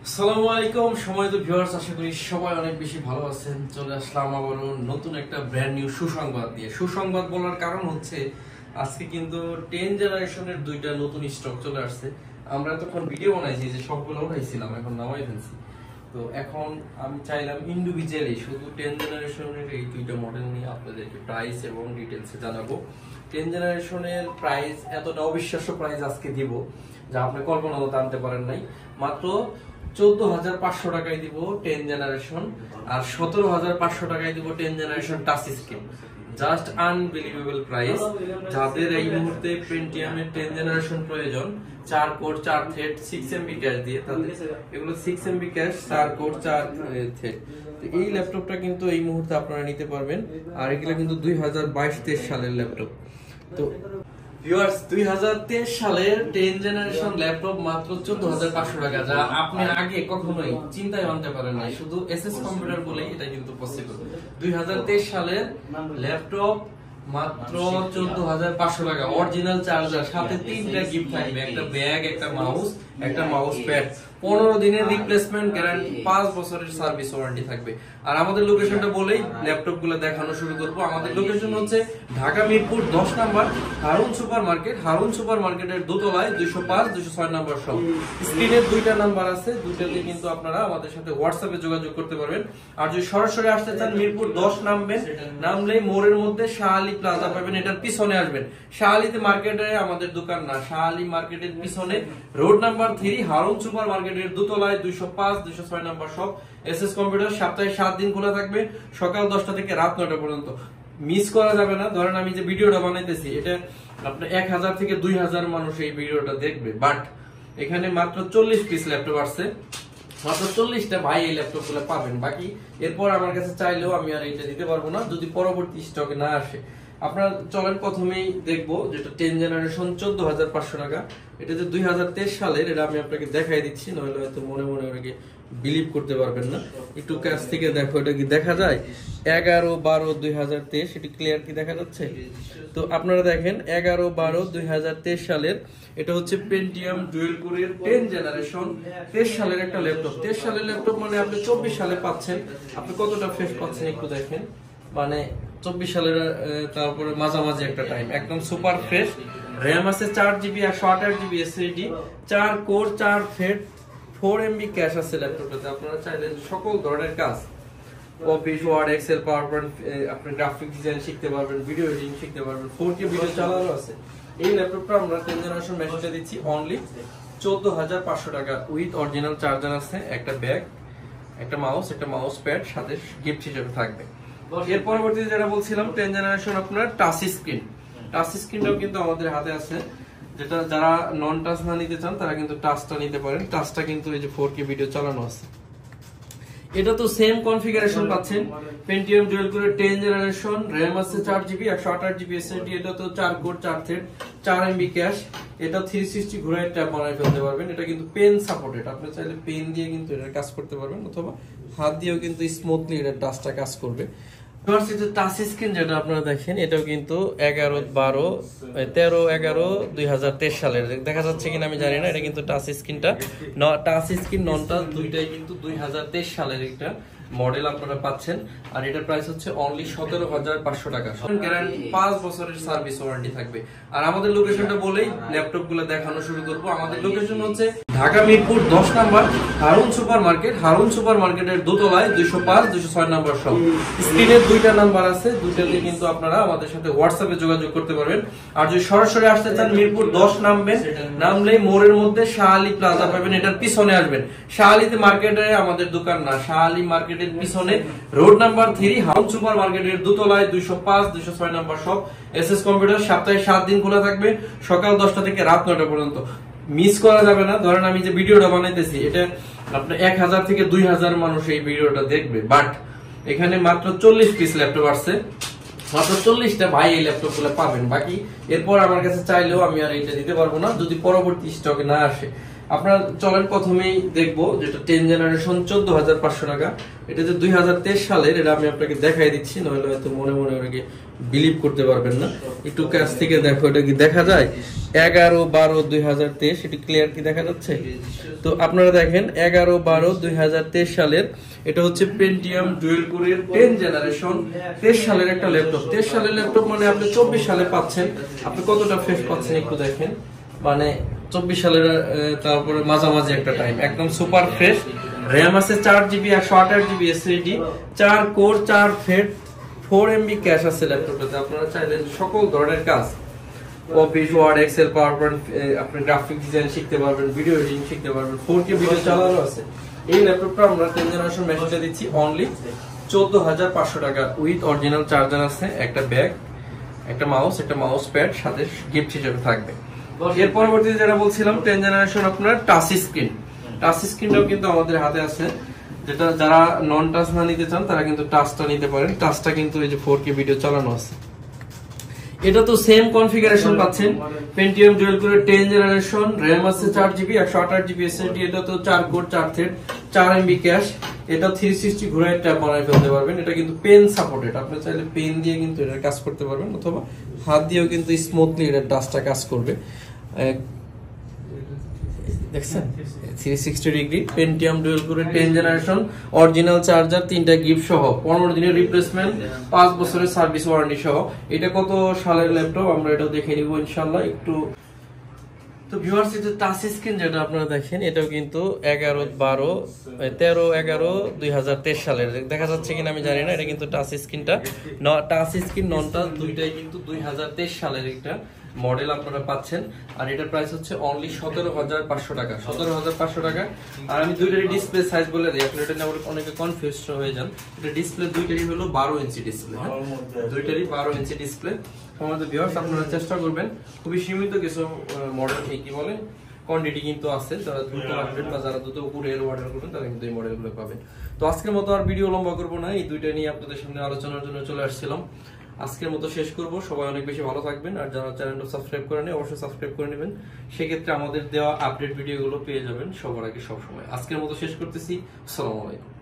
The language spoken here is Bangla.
আসসালামু আলাইকুম সম্মানিত ভিউয়ার্স, আশা করি সবাই অনেক বেশি ভালো আছেন। চলে আসলাম আবারও নতুন একটা ব্র্যান্ড নিউ সুসংবাদ দিয়ে। সুসংবাদ বলার কারণ হচ্ছে আজকে কিন্তু 10 জেনারেশনের দুইটা নতুন স্টক চলে আসছে। আমরা তখন ভিডিও বানাইছি, যে সবগুলো উঠাইছিলাম, এখন নামাই ফেলছি। তো এখন আমি চাইলাম ইন্ডিভিজুয়ালি শুধু 10 জেনারেশনের এই দুইটা মডেল নিয়ে আপনাদেরকে প্রাইস এবং ডিটেলসে জানাবো। 10 জেনারেশনের প্রাইস এতটা অবিশ্বাস্য প্রাইস আজকে দিব যা আপনি কল্পনাও আনতে পারেন নাই। মাত্র 14,500 টাকায় দিব 10 জেনারেশন, আর 17,500 টাকায় দিব 10 generation touch screen. Just unbelievable price. যাদের এই মুহূর্তে পেন্টিয়ামের 10 জেনারেশন প্রয়োজন, 4 কোর 4 থ্রেড 6 এমবি ক্যাশ দিয়ে, তাদের এগুলো 6 এমবি ক্যাশ 4 কোর 4 থ্রেড। তো এই ল্যাপটপটা কিন্তু এই মুহূর্তে আপনারা নিতে পারবেন। আর এগুলো কিন্তু 2022-23 সালের ল্যাপটপ। তো ভিউয়ার্স, 2023 সালের 10 জেনারেশন ল্যাপটপ মাত্র 14,500 টাকা, যা আপনি আগে কখনোই চিন্তায় আনতে পারেন নাই। শুধু এসএস কম্পিউটার বলেই এটা কিন্তু পসিবল। 2023 সালের ল্যাপটপ মাত্র 14,500 টাকা, অরিজিনাল চার্জার, সাথে 3টা গিফট থাকবে, একটা ব্যাগ, একটা মাউস প্যাড, 15 দিনের রিপ্লেসমেন্ট গ্যারান্টি, 5 বছরের সার্ভিস ওয়ারেন্টি থাকবে। আর আমাদের লোকেশনটা বলেই ল্যাপটপ গুলো দেখানো শুরু করবো। আমাদের লোকেশন হচ্ছে Dhaka Mirpur 10 number Harun super market. Harun super মার্কেটের দোতলায় 205, 206 নাম্বার শপ। স্ক্রিনের দুইটা নাম্বার আছে, দুইটাতে কিন্তু আপনারা আমাদের সাথে হোয়াটসঅ্যাপে যোগাযোগ করতে পারবেন। আর যদি সরাসরি আসতে চান, মিরপুর 10 নামবেন, নামলেই মোড়ের মধ্যে শাহ আলী প্লাজা পাবেন, এটার পিছনে আসবেন। শাহ আলীতে মার্কেটে আমাদের দোকান না, শাহ আলী মার্কেটের পিছনে রোড নাম্বার 3 হারুন সুপার মার্কেটের দোতলায় 205, 206 নাম্বার শপ। এসএস কম্পিউটার সপ্তাহে 7 দিন খোলা থাকবে, সকাল 10টা থেকে রাত 9টা পর্যন্ত। মিস করা যাবে না। ধরেন আমি যে ভিডিওটা বানাইতেছি, এটা আপনার 1000 থেকে 2000 মানুষ এই ভিডিওটা দেখবে, বাট এখানে মাত্র 40 পিস ল্যাপটপ আসছে, মাত্র 40টা ভাই এই ল্যাপটপ গুলো পাবেন। বাকি এরপর আমার কাছে চাইলেও আমি আর এটা দিতে পারবো না যদি পরবর্তী স্টকে না আসে। আপনারা চলেন প্রথমেই দেখবো যেটা 10 জেনারেশন 14,500 টাকা। এটা যে 2023 সালের, এটা আমি আপনাকে দেখাই দিচ্ছি, নইলে হয়তো মনে মনে অনেকে বিলিভ করতে পারবেন না। একটু কাছ থেকে দেখো, এটা কি দেখা যায়? 11/12/2023, এটি ক্লিয়ার কি দেখা যাচ্ছে? তো আপনারা দেখেন 11/12/2023 সালের, এটা হচ্ছে পেন্টিয়াম ডুয়েল কোরের 10 জেনারেশন 23 সালের একটা ল্যাপটপ। 23 সালের ল্যাপটপ মানে আপনি 24 সালে পাচ্ছেন। আপনি কতটা ফ্রেশ পাচ্ছেন একটু দেখেন, মানে 24 সালের তারপরে মাঝামাঝি একটা টাইম, একদম সুপার ফ্রেশ। র্যাম আছে 4GB, 128GB SSD, 4 core 4 thread, 4 MB cache আছে ল্যাপটপটাতে। আপনারা চাইলে সকল ধরনের কাজ, office, word, excel, power point, আপনি গ্রাফিক ডিজাইন শিখতে পারবেন, ভিডিও এডিটিং শিখতে পারবেন, 4K ভিডিও চালানো আছে। এই ল্যাপটপটা আমরা 10 জেনারেশন মেশিনটা দিচ্ছি অনলি 14,500 টাকা, উইথ অরিজিনাল চার্জার আছে, একটা ব্যাগ, একটা মাউস প্যাড সাথে গিফট হিসেবে থাকবে। এর পরবর্তীতে যেটা বলছিলাম, 10 জেনারেশন আপনার টাচ স্ক্রিনটাও কিন্তু আমাদের হাতে আছে। যেটা যারা নন টাচ না নিতে চান, তারা কিন্তু টাচটা নিতে পারেন। টাচটা কিন্তু এই যে 4K ভিডিও চালানো আছে। এটা তো সেম কনফিগারেশন পাচ্ছেন, পেন্টিয়াম ডুয়াল কোরের 10 জেনারেশন, RAM আছে 4GB, 128GB এসএসডি, এটা তো 4 কোর 4 থ্রেড, 4 এমবি ক্যাশ। এটা 360 ঘুরায় ট্যাব বানায় ফেলতে পারবেন। এটা কিন্তু পেন সাপোর্টেড, আপনি চাইলে পেন দিয়ে কিন্তু এটা কাজ করতে পারবেন, অথবা হাত দিয়েও কিন্তু স্মুথলি এটা টাচটা কাজ করবে। টাচ স্ক্রিন যেটা আপনারা দেখেন, এটাও কিন্তু 13/11/2023 সালের, দেখা যাচ্ছে কিনা আমি জানি না। এটা কিন্তু টাচ স্ক্রিনটা, টাচ স্ক্রিন নন টাচ দুইটাই কিন্তু 2023 সালের একটা মডেল আপনারা পাচ্ছেন। আর এটার প্রাইস হচ্ছে অনলি 17,500 টাকা, গ্যারান্টি, 5 বছরের সার্ভিস ওয়ারেন্টি থাকবে। আর আমাদের লোকেশনটা বলেই ল্যাপটপ গুলো দেখানো শুরু করবো। আমাদের লোকেশন হচ্ছে Dhaka Mirpur 10 number Harun super market. Harun super মার্কেটের দোতলায় 205, 206 নাম্বার শপ। স্ক্রিনের দুইটা নাম্বার আছে, দুইটাতে কিন্তু আপনারা আমাদের সাথে হোয়াটসঅ্যাপে যোগাযোগ করতে পারবেন। আর যদি সরাসরি আসতে চান, মিরপুর 10 নামবেন, নামলেই মোড়ের মধ্যে শাহ আলী প্লাজা পাবেন, এটার পিছনে আসবেন। শাহ আলীতে মার্কেটে আমাদের দোকান না, শাহ আলী মার্কেটের পিছনে রোড নাম্বার 3 হারুন সুপার মার্কেটের দোতলায় 205, 206 নাম্বার শপ। এসএস কম্পিউটার সপ্তাহে 7 দিন খোলা থাকবে, সকাল 10টা থেকে রাত 9টা পর্যন্ত। মিস করা যাবে না। ধরেন আমি যে ভিডিওটা বানাইতেছি, এটা আপনার 1000 থেকে 2000 মানুষ এই ভিডিওটা দেখবে, বাট এখানে মাত্র 40 পিস ল্যাপটপ আসছে, মাত্র 40টা ভাই এই ল্যাপটপ গুলো পাবেন। বাকি এরপর আমার কাছে চাইলেও আমি আর এটা দিতে পারবো না যদি পরবর্তী স্টকে না আসে। আপনারা চলেন প্রথমেই দেখবো যেটা 10 জেনারেশন 14,500 টাকা। এটা যে 2023 সালের, এটা আমি আপনাকে দেখাই দিচ্ছি, নইলে হয়তো মনে মনে অনেকে বিলিভ করতে পারবেন না। একটু কাছ থেকে দেখো, এটা কি দেখা যায়? 11/12/2023, এটি ক্লিয়ার কি দেখা যাচ্ছে? তো আপনারা দেখেন 11/12/2023 সালের, এটা হচ্ছে পেন্টিয়াম ডুয়েল কোরের 10 জেনারেশন 23 সালের একটা ল্যাপটপ। 23 সালের ল্যাপটপ মানে আপনি 24 সালে পাচ্ছেন। আপনি কতটা ফ্রেশ পাচ্ছেন একটু দেখেন, মানে 24 সালের তারপরে মাঝামাঝি একটা টাইম, একদম সুপার ফ্রেশ। র্যাম আছে 4GB 128GB SSD, 4 core 4 thread, 4MB cash আছে ল্যাপটপটাতে। আপনারা চাইলে সকল ধরনের কাজ, অফিস, ওয়ার্ড, এক্সেল, পাওয়ারপয়েন্ট, আপনি গ্রাফিক ডিজাইন শিখতে পারবেন, ভিডিও এডিটিং শিখতে পারবেন, 4K ভিডিও চালানো আছে। এই ল্যাপটপটা আমরা 10 জেনারেশন মেশিনটা দিচ্ছি অনলি 14,500 টাকা উইথ অরিজিনাল চার্জার আছে, একটা ব্যাগ, একটা মাউস প্যাড সাথে গিফট হিসেবে থাকবে। এর পরবর্তীতে যেটা বলছিলাম 10 জেনারেশন আপনার টাচ স্ক্রিনটাও কিন্তু আমাদের হাতে আছে। যেটা যারা নন টাচ না নিতে চান তারা কিন্তু টাচটা নিতে পারেন। টাচটা কিন্তু এই যে 4K ভিডিও চালানো আছে। এটা তো সেম কনফিগারেশন পাচ্ছেন, পেন্টিয়াম ডুয়াল কোরের 10 জেনারেশন, RAM আছে 4GB 128GB এসএসডি, এটা তো 4 কোর 4 থ্রেড, 4MB ক্যাশ। এটা 360 ঘুরায় ট্যাব বানায় ফেলতে পারবেন। এটা কিন্তু পেন সাপোর্টেড, আপনি চাইলে পেন দিয়ে কিন্তু এটা কাজ করতে পারবেন, অথবা হাত দিয়েও কিন্তু স্মুথলি এটা টাচটা কাজ করবে। দেখছেন 360 ডিগ্রি পেন্টিয়াম ডুয়াল কোরের 10 জেনারেশন, অরিজিনাল চার্জার, 3টা গিফট সহ, 15 দিনের রিপ্লেসমেন্ট, 5 বছরের সার্ভিস ওয়ারেন্টি সহ। এটা কত সালের ল্যাপটপ আমরা এটা দেখে নিব ইনশাআল্লাহ একটু। তো ভিউয়ার্স, এই যে টাচ স্ক্রিন যেটা আপনারা দেখেন, এটাও কিন্তু 13/11/2023 সালের, দেখা যাচ্ছে কিনা আমি জানি না। এটা কিন্তু টাচ স্ক্রিনটা, টাচ স্ক্রিন নন টাচ দুইটাই কিন্তু 2023 সালের একটা মডেল আপনারা পাচ্ছেন। আর এটার প্রাইস হচ্ছে অনলি 17,500 টাকা, 17,500 টাকা। আর আমি দুইটারই ডিসপ্লে সাইজ বলে দিই, আপনি এটা নিয়ে অনেকে কনফিউজ হয়ে যান। এটা ডিসপ্লে দুইটারই হলো 12 ইঞ্চি ডিসপ্লে, দুইটারই 12 ইঞ্চি ডিসপ্লে। আমাদের ভিউয়ার্স আপনারা চেষ্টা করবেন, খুবই সীমিত কিছু মডেল কি বলে কোয়ান্টিটি কিন্তু আছে, যারা দ্রুত আসবেন বা যারা দ্রুত কুরিয়ার অর্ডার করবেন তারা কিন্তু এই মডেলগুলো পাবেন। তো আজকের মতো আর ভিডিও লম্বা করবো না, এই দুইটা নিয়ে আপনাদের সামনে আলোচনার জন্য চলে আসছিলাম। আজকের মতো শেষ করব। সবাই অনেক বেশি ভালো থাকবেন, আর যারা চ্যানেলটা সাবস্ক্রাইব করেনি অবশ্যই সাবস্ক্রাইব করে নেবেন, সেক্ষেত্রে আমাদের দেওয়া আপডেট ভিডিওগুলো পেয়ে যাবেন সবার আগে সবসময়। আজকের মতো শেষ করতেছি, আসসালামু আলাইকুম।